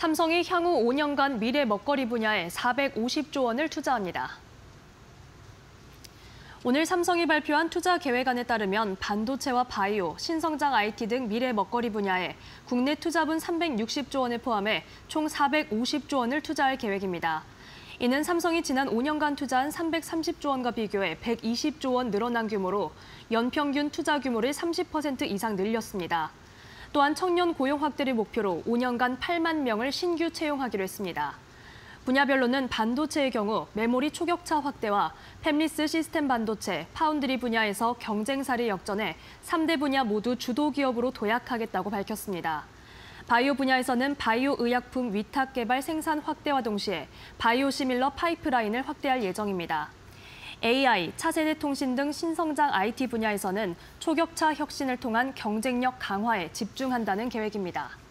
삼성이 향후 5년간 미래 먹거리 분야에 450조 원을 투자합니다. 오늘 삼성이 발표한 투자 계획안에 따르면 반도체와 바이오, 신성장 IT 등 미래 먹거리 분야에 국내 투자분 360조 원을 포함해 총 450조 원을 투자할 계획입니다. 이는 삼성이 지난 5년간 투자한 330조 원과 비교해 120조 원 늘어난 규모로 연평균 투자 규모를 30% 이상 늘렸습니다. 또한 청년 고용 확대를 목표로 5년간 8만 명을 신규 채용하기로 했습니다. 분야별로는 반도체의 경우 메모리 초격차 확대와 팹리스 시스템 반도체, 파운드리 분야에서 경쟁사를 역전해 3대 분야 모두 주도 기업으로 도약하겠다고 밝혔습니다. 바이오 분야에서는 바이오 의약품 위탁 개발 생산 확대와 동시에 바이오 시밀러 파이프라인을 확대할 예정입니다. AI, 차세대 통신 등 신성장 IT 분야에서는 초격차 혁신을 통한 경쟁력 강화에 집중한다는 계획입니다.